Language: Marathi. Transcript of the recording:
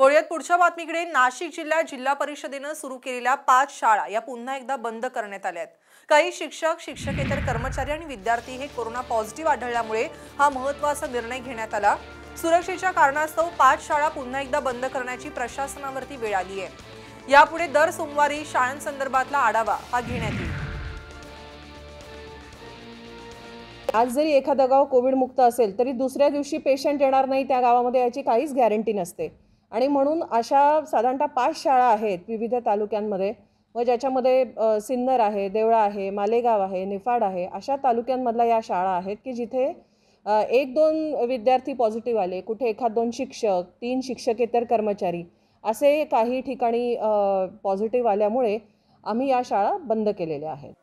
वळूयात पुढच्या बातमीकडे। नाशिक जिल्ह्यात जिल्हा परिषदेने सुरू केलेल्या 5 शाळा या पुन्हा एकदा बंद करण्यात आल्या आहेत। काही शिक्षक, शिक्षकेतर कर्मचारी आणि विद्यार्थी हे कोरोना पॉझिटिव्ह आढळल्यामुळे हा महत्त्वाचा निर्णय घेण्यात आला। सुरक्षेच्या कारणास्तव 5 शाळा पुन्हा एकदा बंद करण्याची प्रशासनावरती वेळ आली आहे। यापुढे दर सोमवारी शाळांसंदर्भातला आढावा हा घेण्यात येईल। आज जरी एखादा गाव कोविड मुक्त असेल तरी दुसऱ्या दिवशी पेशंट येणार नाही त्या गावामध्ये याची काहीच गॅरंटी नसते आणि म्हणून अशा साधारणतः 5 शाळा आहेत विविध तालुक्यांमध्ये व ज्याच्यामध्ये सिन्नर आहे, देवळा आहे, मालेगाव आहे, निफाड आहे, अशा तालुक्यांमधल्या या शाळा आहेत की जिथे 1-2 विद्यार्थी पॉझिटिव्ह आले, कुठे एखाद 2 शिक्षक, 3 शिक्षकेतर कर्मचारी असे काही ठिकाणी पॉझिटिव्ह आल्यामुळे आम्ही या शाळा बंद केलेल्या आहेत।